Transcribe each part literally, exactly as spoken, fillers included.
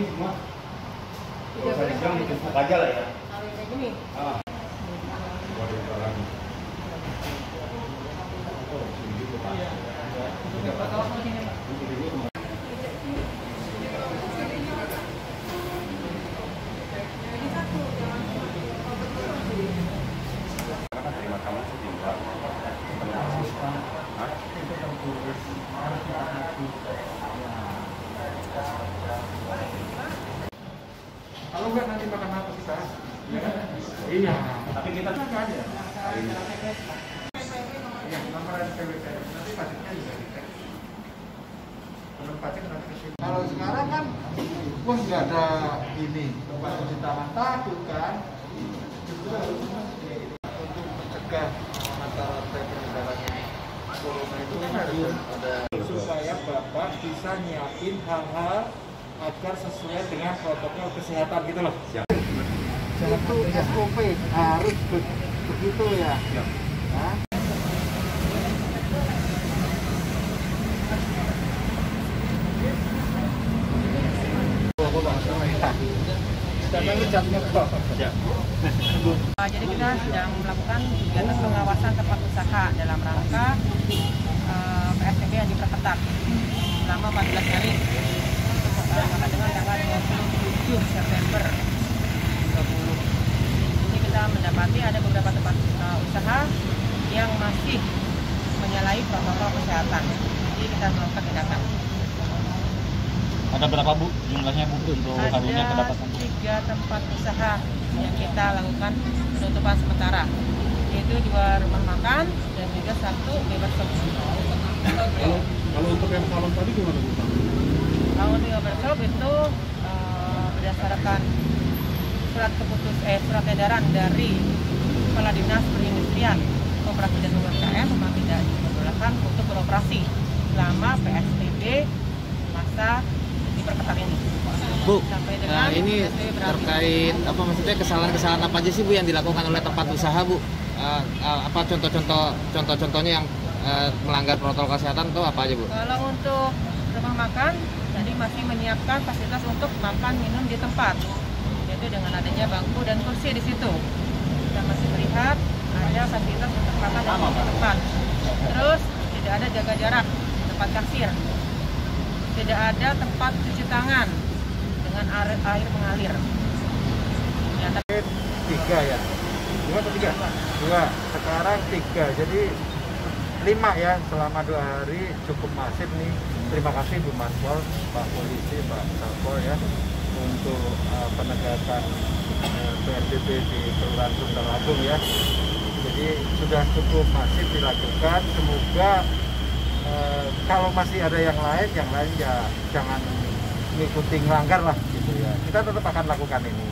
gini semua. Kalau saya bilang ditumpuk aja lah ya. Kayak gini. Ah. Kalau enggak nanti makan apa kita? Iya. Tapi kita kan nggak ada. Iya, nomor S P W P. Nanti pajaknya juga dicek. Belum pajak nanti ke sini. Kalau sekarang kan, wah nggak ada ini tempat cuci tangan, takut kan? Justru untuk mencegah antara penyebaran corona itu kan harus ada supaya bapak bisa nyiapin hal-hal agar sesuai dengan protokol kesehatan gitu loh. Siap. Itu S O P harus be begitu ya. Siap. Nah. Jadi kita sedang melakukan kegiatan pengawasan tempat usaha dalam rangka uh, P S B B yang diperketat selama empat belas hari. Sampai dengan tanggal dua puluh tujuh September dua puluh. Ini kita mendapati ada beberapa tempat uh, usaha yang masih menyalahi protokol kesehatan. Jadi kita melakukan tindakan. Ada berapa Bu jumlahnya Bu untuk hari ini kedapatan? Ada tiga tempat usaha yang kita lakukan penutupan sementara, yaitu dua rumah makan dan juga satu barbershop. Kalau kalau untuk yang salon tadi gimana Bu? Kalau di barbershop itu uh, berdasarkan surat keputus eh surat edaran dari Kepala Dinas Perindustrian, Koperasi dan U M K M memang tidak diperbolehkan untuk beroperasi selama P S B B masa diperketat ini. Bu, nah ini terkait apa maksudnya kesalahan-kesalahan apa aja sih Bu yang dilakukan oleh tempat usaha Bu? Uh, uh, apa contoh-contoh contoh-contohnya yang uh, melanggar protokol kesehatan itu apa aja Bu? Kalau untuk rumah makan, tadi masih menyiapkan fasilitas untuk makan minum di tempat, yaitu dengan adanya bangku dan kursi di situ. Kita masih melihat ada fasilitas untuk makan dan minum di tempat. Terus tidak ada jaga jarak di tempat kasir, tidak ada tempat cuci tangan dengan air, air mengalir. Ya, tapi... Tiga ya, dua atau tiga? Dua. Sekarang tiga, jadi lima ya selama dua hari cukup masif nih. Terima kasih Bu Manpol, Pak Polisi, Pak Satpol ya untuk uh, penegakan uh, P S B B di Kelurahan Sunter Agung ya. Jadi sudah cukup masif dilakukan. Semoga uh, kalau masih ada yang lain, yang lain ya jangan mengikuti ngelanggar lah gitu ya. Kita tetap akan lakukan ini.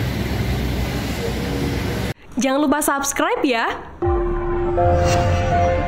Jangan lupa subscribe ya.